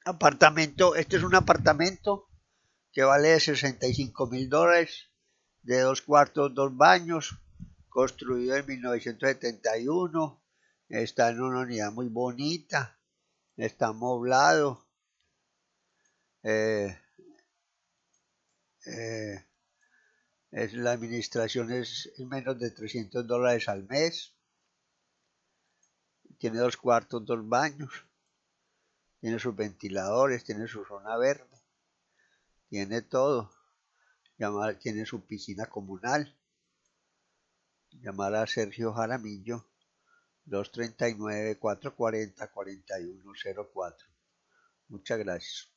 Apartamento, este es un apartamento que vale $65.000, de 2 cuartos, 2 baños, construido en 1971, está en una unidad muy bonita, está amoblado, eh, eh, la administración es menos de $300 al mes, tiene 2 cuartos, 2 baños, tiene sus ventiladores, tiene su zona verde, tiene todo. Tiene su piscina comunal. Llamar a Sergio Jaramillo 239-440-4104. Muchas gracias.